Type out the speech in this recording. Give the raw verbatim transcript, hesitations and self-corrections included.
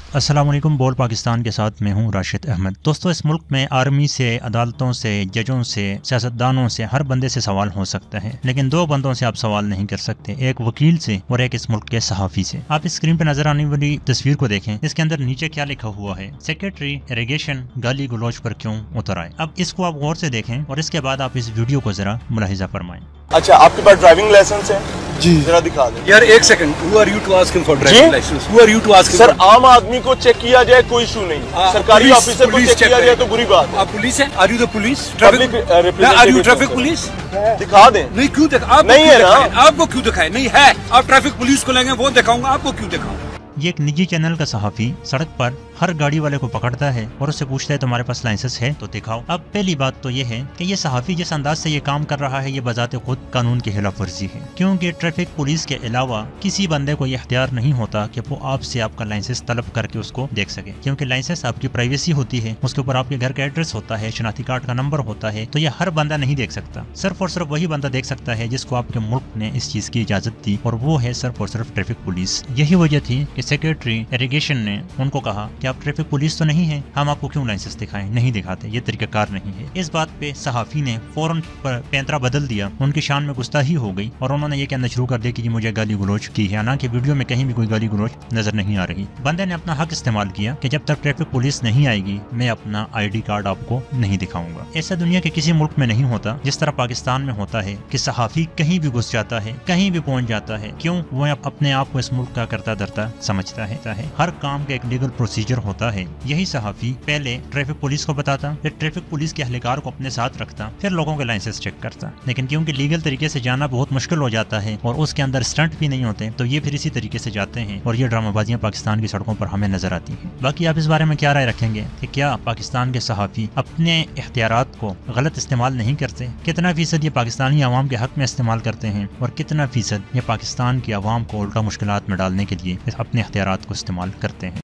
अस्सलाम वालेकुम। बोल पाकिस्तान के साथ मैं हूं राशिद अहमद। दोस्तों, इस मुल्क में आर्मी से, अदालतों से, जजों से, सियासतदानों से, हर बंदे से सवाल हो सकता है, लेकिन दो बंदों से आप सवाल नहीं कर सकते, एक वकील से और एक इस मुल्क के सहाफ़ी से। आप इस स्क्रीन पर नजर आने वाली तस्वीर को देखें। इसके अंदर नीचे क्या लिखा हुआ है? सेक्रेटरी इरिगेशन गाली गलौज पर क्यों उतर आए। अब इसको आप गौर से देखें और इसके बाद आप इस वीडियो को जरा मुलाहिजा फरमाएं। अच्छा, आपके पास ड्राइविंग लाइसेंस है? जी जरा दिखा दें। यार एक second, who are you to ask him for driving licence? Who are you to ask? Sir, आम आदमी को चेक किया जाए कोई इशू नहीं, आ, सरकारी पुलिस, ऑफिसर को पुलिस चेक चेक किया जाए तो बुरी बात है। आप पुलिस हैं? Are you the police? Public, uh, are you representative traffic sir। Police? दिखा दें। नहीं, क्यों दिखा? आपको नहीं क्यों है ना? दिखाएं? आपको क्यों दिखाए? नहीं है, आप ट्रैफिक पुलिस को लेंगे, वो दिखाऊंगा, आपको क्यों दिखाऊं? ये एक निजी चैनल का सहाफ़ी सड़क पर हर गाड़ी वाले को पकड़ता है और उससे पूछता है तुम्हारे पास लाइसेंस है तो दिखाओ। अब पहली बात तो ये है कि ये सहाफ़ी जिस अंदाज से ये काम कर रहा है, ये बजाते खुद कानून की खिलाफ वर्जी है, क्योंकि ट्रैफिक पुलिस के अलावा किसी बंदे को ये इख्तियार नहीं होता कि वो आपसे आपका लाइसेंस तलब करके उसको देख सके, क्योंकि लाइसेंस आपकी प्राइवेसी होती है, उसके ऊपर आपके घर का एड्रेस होता है, शनाख्ती कार्ड का नंबर होता है, तो ये हर बंदा नहीं देख सकता। सिर्फ और सिर्फ वही बंदा देख सकता है जिसको आपके मुल्क ने इस चीज की इजाजत दी, और वो है सिर्फ और सिर्फ ट्रैफिक पुलिस। यही वजह थी कि सेक्रेटरी इरिगेशन ने उनको कहा कि आप ट्रैफिक पुलिस तो नहीं है, हम आपको क्यों लाइसेंस दिखाएं। नहीं दिखाते, ये तरीकाकार नहीं है। इस बात पे सहाफ़ी ने फौरन पैंतरा बदल दिया, उनकी शान में गुस्ताखी हो गई और उन्होंने ये कहना शुरू कर दिया कि मुझे गाली गलौज की है। हालांकि वीडियो में कहीं भी कोई गाली गलौज नजर नहीं आ रही। बंदे ने अपना हक इस्तेमाल किया कि जब तक ट्रैफिक पुलिस नहीं आएगी मैं अपना आई डी कार्ड आपको नहीं दिखाऊंगा। ऐसा दुनिया के किसी मुल्क में नहीं होता जिस तरह पाकिस्तान में होता है कि सहाफ़ी कहीं भी घुस जाता है, कहीं भी पहुंच जाता है। क्यों? वो अपने आप को इस मुल्क का करता धरता समझता है। हर काम का एक लीगल प्रोसीजर होता है। यही सहाफ़ी पहले ट्रैफिक पुलिस को बताता, फिर ट्रैफिक पुलिस के अहलकार को अपने साथ रखता, फिर लोगों के लाइसेंस चेक करता। लेकिन क्योंकि लीगल तरीके से जाना बहुत मुश्किल हो जाता है और उसके अंदर स्टंट भी नहीं होते, तो ये फिर इसी तरीके से जाते हैं और ये ड्रामाबाजियां पाकिस्तान की सड़कों पर हमें नजर आती हैं। बाकी आप इस बारे में क्या राय रखेंगे कि क्या पाकिस्तान के सहाफ़ी अपने इख्तियारात को गलत इस्तेमाल नहीं करते? कितना फीसद ये पाकिस्तानी अवाम के हक में इस्तेमाल करते हैं और कितना फीसद ये पाकिस्तान की अवाम को उल्टा मुश्किलात में डालने के लिए अपने इख्तियारात को इस्तेमाल करते हैं?